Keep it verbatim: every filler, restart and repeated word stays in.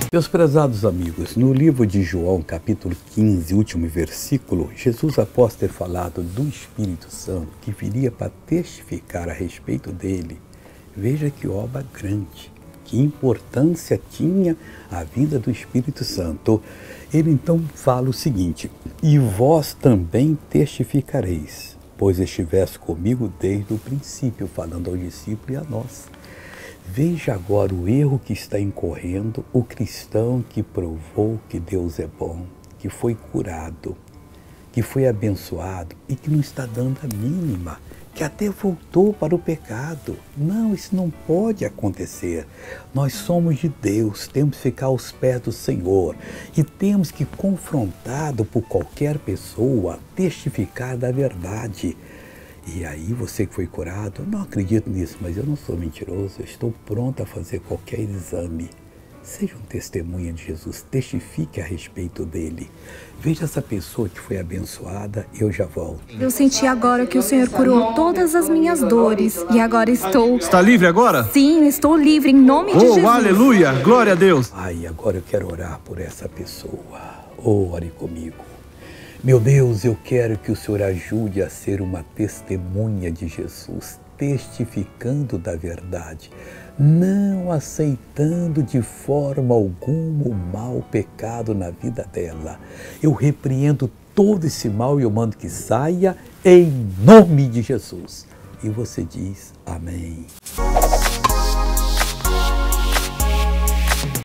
Meus prezados amigos, no livro de João, capítulo quinze, último versículo, Jesus, após ter falado do Espírito Santo, que viria para testificar a respeito dele, veja que obra grande, que importância tinha a vinda do Espírito Santo. Ele então fala o seguinte: e vós também testificareis, pois estivesse comigo desde o princípio, falando ao discípulo e a nós. Veja agora o erro que está incorrendo o cristão que provou que Deus é bom, que foi curado, que foi abençoado e que não está dando a mínima, que até voltou para o pecado. Não, isso não pode acontecer. Nós somos de Deus, temos que ficar aos pés do Senhor e temos que, confrontado por qualquer pessoa, testificar da verdade. E aí você que foi curado, eu não acredito nisso, mas eu não sou mentiroso, eu estou pronto a fazer qualquer exame. Seja um testemunha de Jesus, testifique a respeito dele. Veja essa pessoa que foi abençoada, eu já volto. Eu senti agora que o Senhor curou todas as minhas dores e agora estou... Está livre agora? Sim, estou livre em nome de Oh, Jesus. aleluia, glória a Deus. Ai, agora eu quero orar por essa pessoa. Oh, ore comigo. Meu Deus, eu quero que o Senhor ajude a ser uma testemunha de Jesus, testificando da verdade, não aceitando de forma alguma o mau pecado na vida dela. Eu repreendo todo esse mal e eu mando que saia em nome de Jesus. E você diz amém.